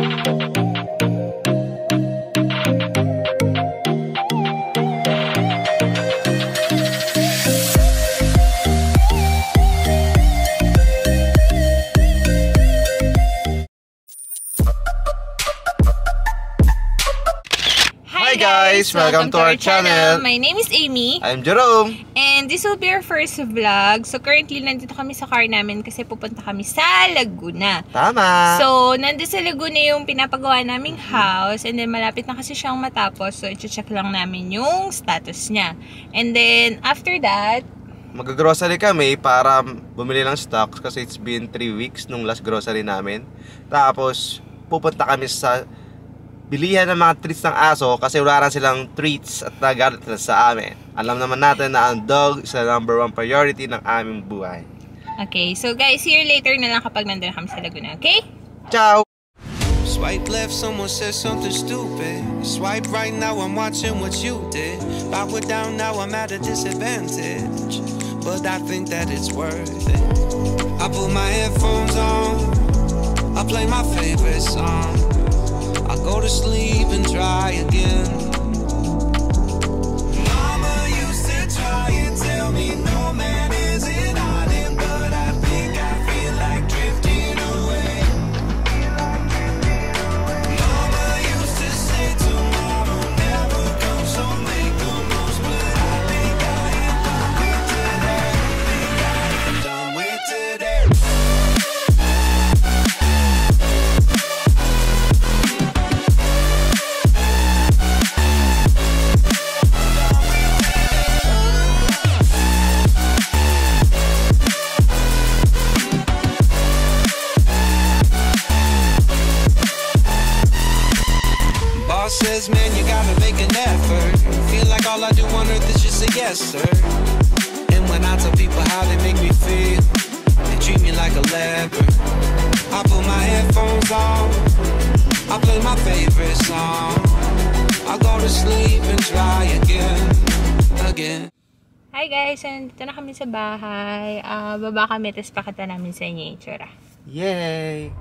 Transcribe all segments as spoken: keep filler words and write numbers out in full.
Hi guys! Welcome, Welcome to our channel. channel. My name is Amy. I'm Jerome. And this will be our first vlog. So currently, nandito kami sa car namin kasi pupunta kami sa Laguna. Tama! So, nandito sa Laguna yung pinapagawa naming house. And then, malapit na kasi siyang matapos. So, i-check lang namin yung status niya. And then, after that, mag-grocery kami para bumili ng stocks kasi it's been three weeks nung last grocery namin. Tapos, pupunta kami sa bilihan ng mga treats ng aso kasi wala na silang treats at nagalit na sa amin. Alam naman natin na ang dog is the number one priority ng aming buhay. Okay, so guys, see you later na lang kapag nandun kami sa Laguna, okay? Ciao! Swipe left, someone said something stupid. Swipe right, now I'm watching what you did. Backward down, now I'm at a disadvantage. But I think that it's worth it. I put my headphones on, I play my favorite song. I go to sleep and try again. Mama used to try and tell me no man is an island, but I think I feel like drifting away. Mama used to say tomorrow never comes, so make the most, but I think I am done with today. Think I am done with today. Says, man, you gotta make an effort. Feel like all I do on earth is just say yes, sir. And when I tell people how they make me feel, they treat me like a leper. I put my headphones on, I play my favorite song. I go to sleep and try again, again. Hi guys, nandito na kami sa bahay. Uh, baba kami, tapos pakita namin sa inyo yung itsura. Yay!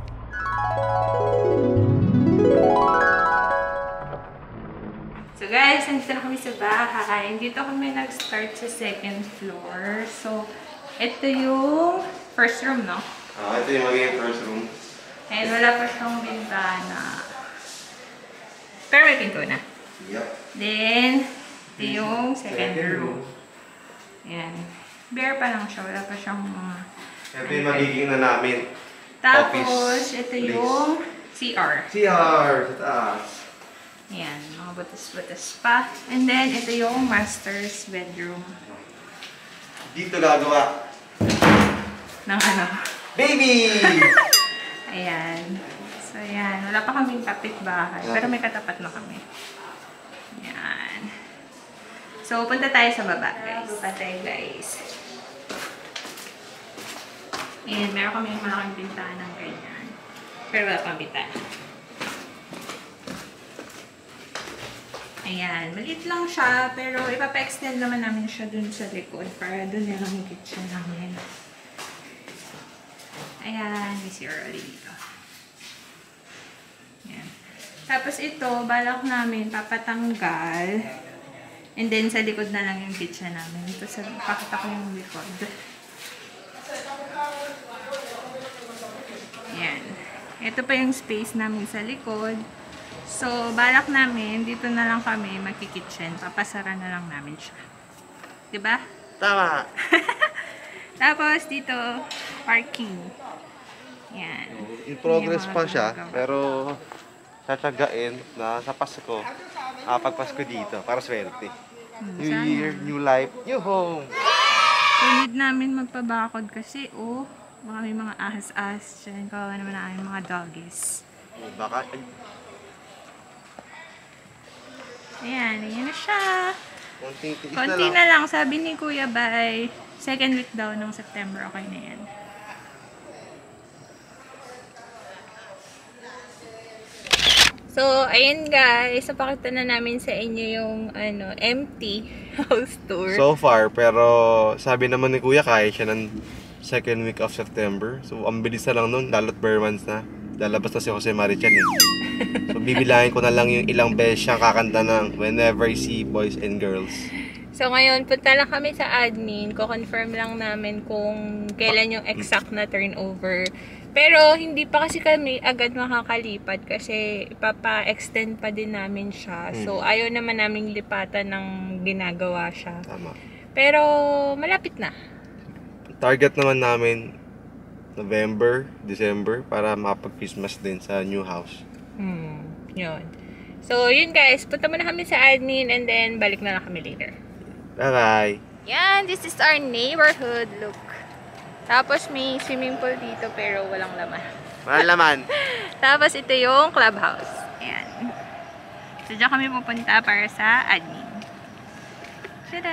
So guys, nandito na kami sa bahay. Dito kami nag-start sa second floor. So, ito yung first room, no? Ah, ito yung magiging first room. And wala pa siyang bintana. Pero may pinto na. Yep. Then, ito yung second room. Ayan. Bare pa lang siya. Wala pa siyang mga... Ito yung magiging na namin. Tapos, ito yung C R. C R sa taas. Ayan, mga butas-butas pa. And then, ito yung master's bedroom. Dito gagawa ng ano? Baby! Ayan. So, ayan. Wala pa kaming kapitbahay. Pero may katapat na kami. Ayan. So, punta tayo sa baba, guys. Punta tayo, guys. Ayan, meron kami malaking bintana ng ganyan. Pero wala pang bintana. Ayan, maliit lang siya, pero ipapa-extend naman namin siya dun sa likod para dun na lang yung kitchen namin. Ayan, may C R ulit dito. Ayan. Tapos ito, balak namin papatanggal. And then sa likod na lang yung kitchen namin. Ito sa, pakita ko yung likod. Ayan. Ito pa yung space namin sa likod. So, balak namin, dito na lang kami magkikitchen. Papasara na lang namin siya. Diba? Tama! Tapos, dito, parking. Yan. In progress pa siya, pero tatagain na sa Pasko, ah, pagpasko dito, para swerte. Hmm, New sana. Year, new life, new home! So, need namin magpabakod kasi, oh, baka may mga ahas-ahas dyan. Kawawa naman na yung mga doggies. Baka, ay, Ayan, ayan na siya. konting tiis Konti na lang. na lang. Sabi ni Kuya, by second week daw ng September, okay na yan. So, ayun guys. Napakita na namin sa inyo yung ano, empty house tour. So far, pero sabi naman ni Kuya, kaya siya ng second week of September. So, ang bilis na lang nun, lalo't bare months na. lalabas na si Jose Marichan eh. So bibilangin ko na lang yung ilang beses siyang kakanta ng Whenever I See Boys and Girls. So ngayon, punta lang kami sa admin. Ko-confirm lang namin kung kailan yung exact na turnover. Pero hindi pa kasi kami agad makakalipat kasi ipapa-extend pa din namin siya. So ayaw naman naming lipatan ng ginagawa siya. Tama. Pero malapit na. Target naman namin November, December para makapag-Christmas din sa new house. Hmm, yun. So yun guys, punta muna kami sa admin and then balik na lang kami later. Bye-bye! Yan, this is our neighborhood look. Tapos may swimming pool dito pero walang laman. Walang laman. Tapos ito yung clubhouse. Ayan. So dyan kami pupunta para sa admin. Tada!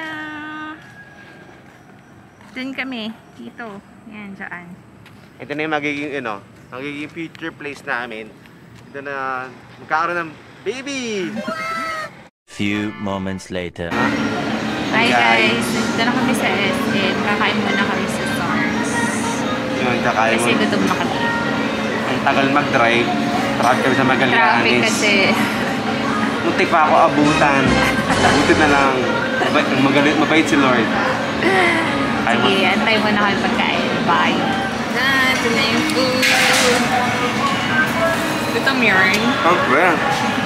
Dun kami. Dito. Ayan, dyan. Ito na yung magiging, ano, magiging future place namin. Ito na, magkakaroon ng baby! Few moments later. Hi guys! Dito na kami sa S M. Kakain muna kami sa Stars. Yun, kakain Kasi mo. gutom na kami. Ang tagal mag-drive. Traffic kami sa Magallanes. Traffic kasi. Muntik pa ako abutan. Buti na lang. Mabait, magalit, mabait si Lord. Sige, antay mo na kami pagkain. Bye! Na, ito na yung food. Ito mirror. Oh, well.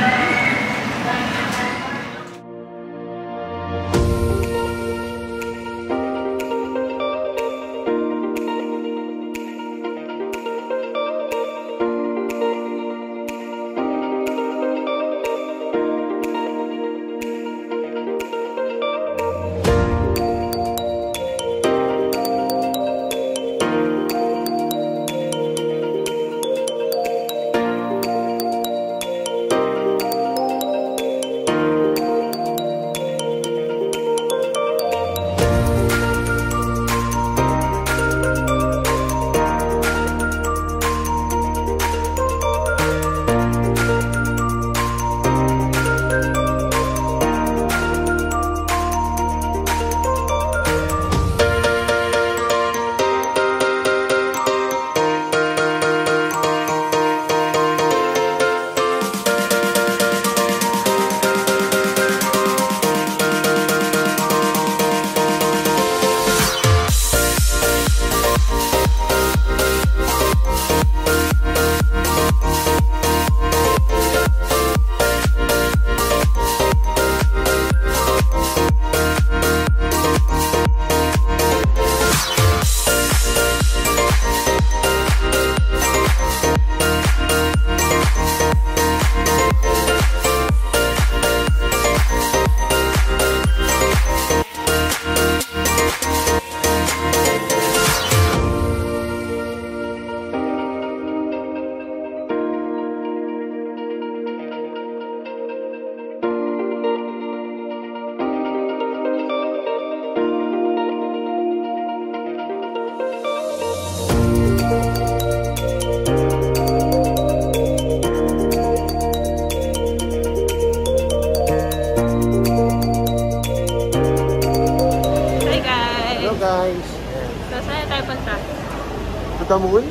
Moon?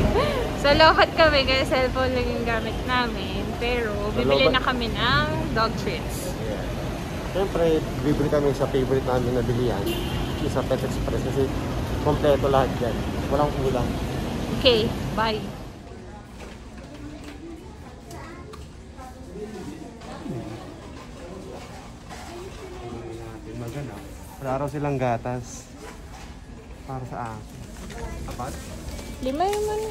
Sa Lohat kami, kaya cellphone lang yung gamit namin. Pero, bibili na kami ng dog treats. Yeah. Siyempre, bibili kami sa favorite namin na bilihan. Sa Pet Express kasi kompleto lahat dyan. Walang kulang. Okay, bye. Wala raw silang gatas. Para sa akin. Apat? Lima yung man.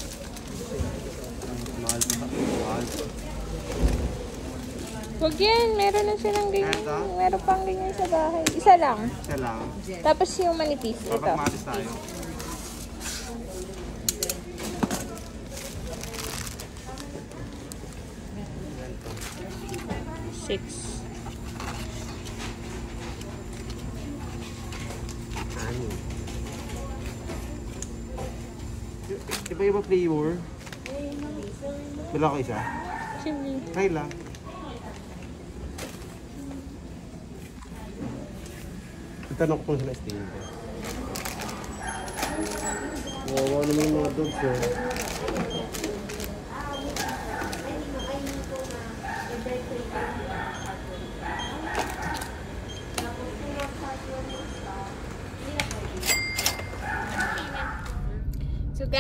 Mahal pa. Mahal. Huwag yan. Meron na silang ganyan. Meron pang ganyan sa bahay. Isa lang. Isa lang. Tapos yung manipis. Ito. Papagmatis tayo. Six. Ano? Iba-iba flavor. Wala ko isa? Sige. Try lang. Itanong ko kung sila steam ko. Wawa naman yung mga dogs eh.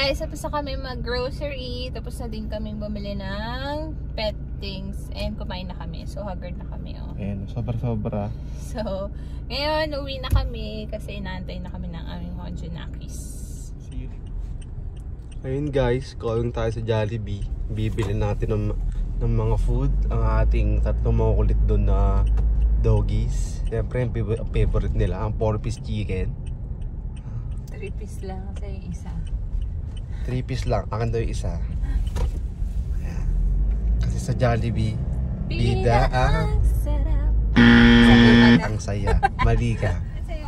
guys, tapos na kami mag-grocery. Tapos na din kaming bumili ng pet things. And kumain na kami. So, haggard na kami, oh. Ayan, sobra-sobra. So, ngayon, uwi na kami kasi inaantay na kami ng aming mga Junakis. See you. Ayun guys, going tayo sa Jollibee. Bibili natin ng, ng mga food. Ang ating tatlong makukulit doon na doggies. Siyempre, yung favorite nila, ang four piece chicken. three piece lang sa yung isa. three piece lang, akin daw yung isa. Ayan. Kasi sa Jollibee, bida ang sarap. ang saya. Mali ka. Ang sayo.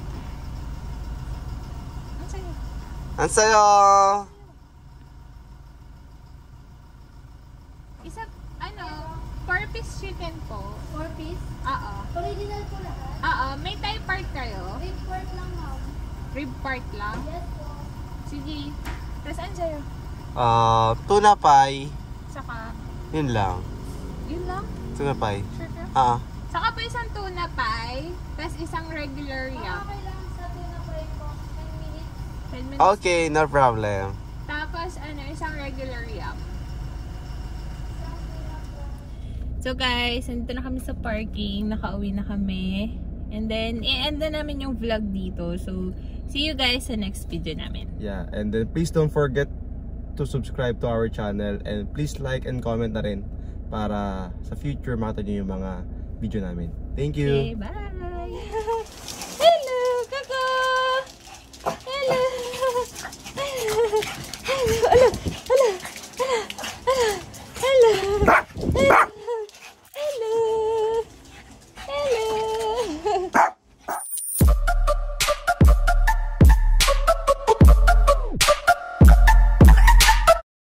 Ang sayo. Ang sayo! Isa, ano, four piece chicken po. Four piece? Oo. Original po lahat? Oo, may Thai part kayo? Rib pork lang, ma'am. Rib part lang? Yes po. Sige. Tapos ano sa'yo? Ah, tuna pie. Saka, Yun lang. yun lang? Tuna pie. Sure ka? Ah, Saka po isang tuna pie, tapos isang regular Baka yum. kailangan sa tuna fry po. ten minutes. ten minutes. okay, no problem. Tapos ano, isang regular yum. So guys, nandito na kami sa parking. Nakauwi na kami. And then, i-end na namin yung vlog dito. So, see you guys sa next video namin. Yeah, and then please don't forget to subscribe to our channel and please like and comment na rin para sa future makita nyo yung mga video namin. Thank you! Okay, bye! Hello, Kaka! Hello! Hello! Hello!